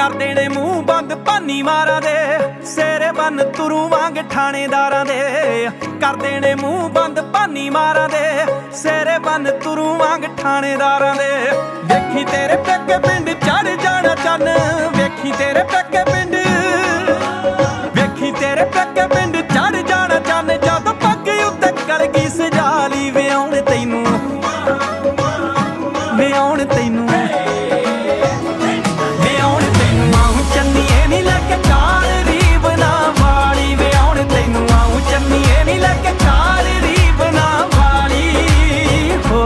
कर देने मूंह बंद भानी मारा दे, सेरे बन तुरू वांग ठाणेदारां दे। कर देने मूंह बंद भानी मारा दे, सेरे बन तुरू वांग ठाणेदारां दे। वेखी तेरे पेके पिंड चढ़ जाना चन्न, वेखी तेरे पेके पिंड, वेखी तेरे पेके पिंड चढ़ जाना चन्न। जद पग उत्ते कलगी सजा ली वे आउण तैनू, वे आउण तैनू, वे आउण तैनू। आऊं चन्नीए नी लैके काल रीब ना वाली, वे आउण तैनू। आऊं चन्नीए नी लैके काल रीब ना वाली हो।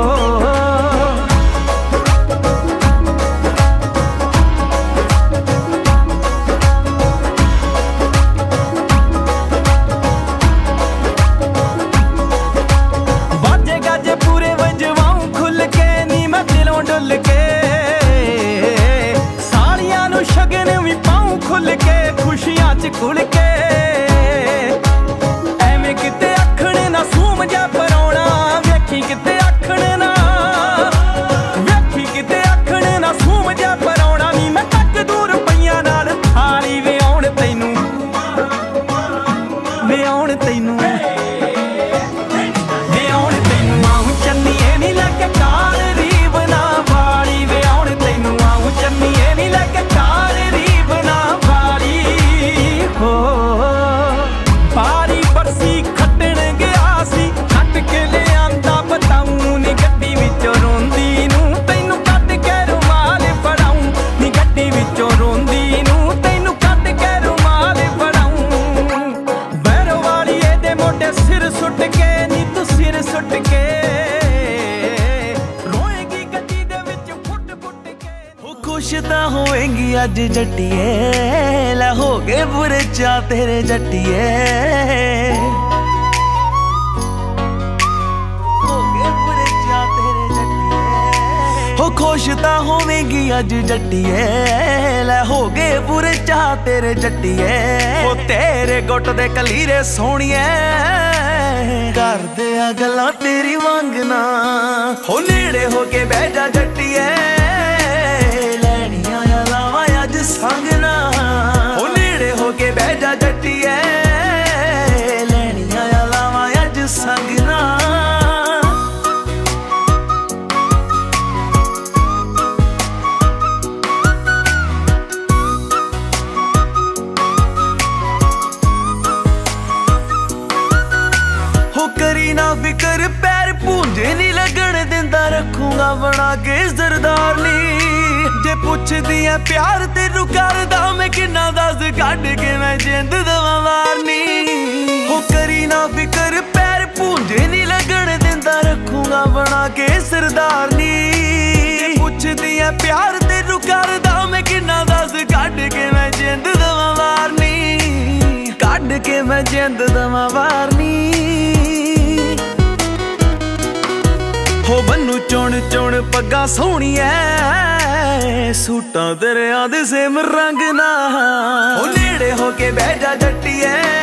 बाजे गाजे पूरे वजवाऊं खुल के, नी मैं दिलों डुल के। सालियां नू शगन भी पाऊं खुल के, खुशियां च घुल के। एवें किते आखण ना सूम जा पराउणा, वेखी किते आखण ना, वेखी किते आखण ना सूम जा पराउणा। नी मैं तक दूर पईयां नाल थाली, वे आउण तैनू, वे आउण तैनू, वे आउण तैनू। आऊं चन्नीए नी लैके काल रीब ना वाली, वे आउण तैनू। आऊं चन्नीए नी लैके काल रीब ना वाली हो। बारी बरसी खट्टण गया सी, खट के ले आंदा बताऊं नी गड्डी विचों रोंदी नू, तैनू कट के रुमाल फड़ाऊं नी गड्डी विचों रोंदी नू, तैनू कट के रुमाल फड़ाऊं। बैरो वाली एदे मोढे सिर सुट के, नी तू सिर सुट के रोएगी गड्डी दे विच फुट फुट के। हो खुश तां होएगी अज जट्टिए, लै हो गए बुरे चा तेरे जट्टिए, हो गए बुरे चा तेरे जट्टिए। हो खुश तां होवेगी अज जट्टिए, लै हो गए बुरे चा तेरे जट्टिए। हो तेरे गुट दे कलीरे सोहणिए, करदे आ गल्लां तेरी वांगना। हो नेड़े हो के बह जा जट्टिए, लैणियां आ लावां अज संगना। हो नेड़े हो के बह जा जट्टिए, लैणियां आ लावां अज संगना। हो करी ना फिकर पैर पूंजे नी लगण दिंदा, रखूंगा बना के सरदारनी। जे पुछदी है प्यार तेनू करदा मैं किन्ना दस, कढ के मैं जिंद दवां वारनी। हो करी ना फिकर पैर पूंजे नी लगण दिंदा, रखूंगा बना के सरदारनी। जे पुछदी है प्यार तेनू करदा मैं किन्ना दस, कढ के मैं जिंद दवां वारनी, कढ के मैं जिंद दवां वारनी। हो बन्नू चुण चुण पग्गा सोहणिए, सूटां दरिया दे सेम रंग ना। हो नेड़े हो के बह जा जट्टिए,